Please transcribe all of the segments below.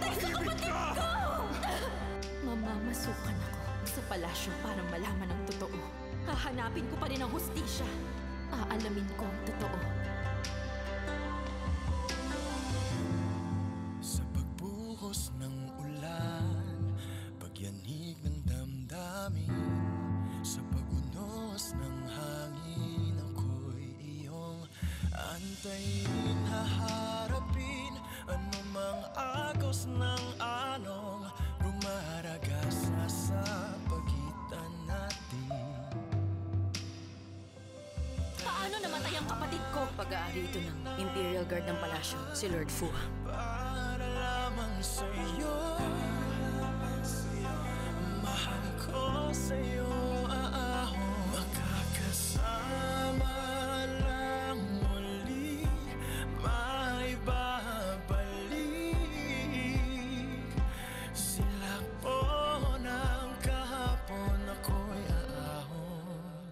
Mamamasukan ako sa palasyo para malaman ang totoo. Hahanapin ko pa rin ang hustisya. Aalamin ko ang totoo. Sa pagbuhos ng ulan, pagyanig ng damdamin, sa pagunos ng hangin, ako'y iyong antayin, haharapin anumang agos ng anong rumaragas na sa pagitan natin. Paano namatay ang kapatid ko? Pag-aari ito ng Imperial Guard ng palasyo, si Lord Fu. Para lamang sa'yo, mahal ko sa'yo, aahon. Makakasama lang muli, maibabalik. Sila po ng kahapon, ako'y aahon.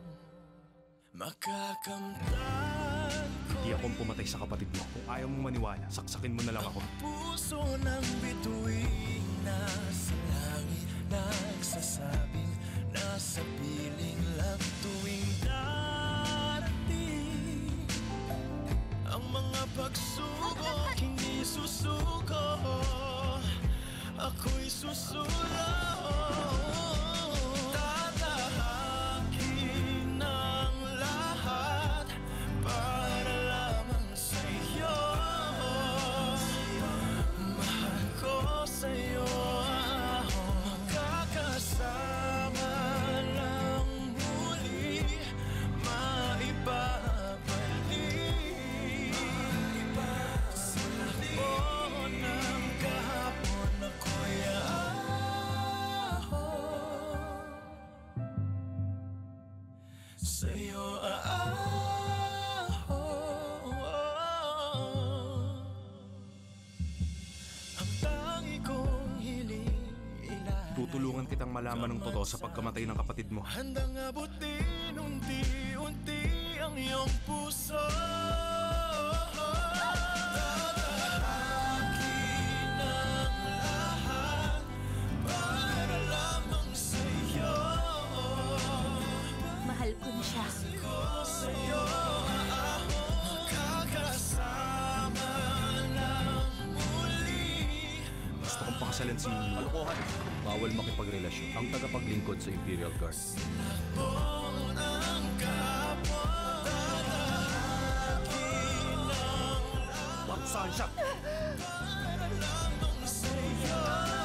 Makakamtan ko. Hindi akong pumatay sa kapatid mo. Kung ayaw mong maniwala, saksakin mo na lang ako. Puso ng bituin nasa langit, nagsasabing nasa piling lang tuwing darating ang mga pagsubok. Hindi susuko, ako'y susulong. Tatahakin ang lahat para lamang sa'yo. Mahal ko sa'yo, makakasama lang muli, maibabalik. Sila po ng kahapon, ako'y aahon. Sa'yo aahon. Ang tangi kong hiling ilalay, Tutulungan kitang malaman ng totoo sa pagkamatay ng kapatid mo. handang abutin unti-unti ang iyong puso. Tatahakin ang lahat para lamang sa'yo. Mahal ko na siya. Ko sa'yo, makakasama lang muli. Gusto kong pakasalan si... Kalokohan. Bawal makipagrelasyon ang tagapaglingkod sa Imperial Guard. Lakbong ang kahapon, tatahakin ang Saan siya? para lamang sa'yo.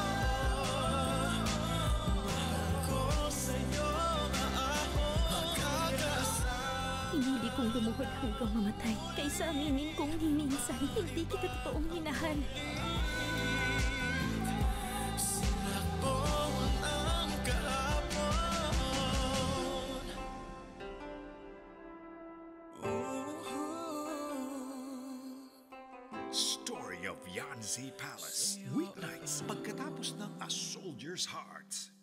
Mahal ko sa'yo, aahon. Makakasama. Pinili kong lumuhod hanggang mamatay kaysa aminin kong ni minsan hindi kita totoong minahal. Sinakbong ang kahapon. Story of Yanzi Palace. Weeknights pagkatapos ng A Soldier's Heart.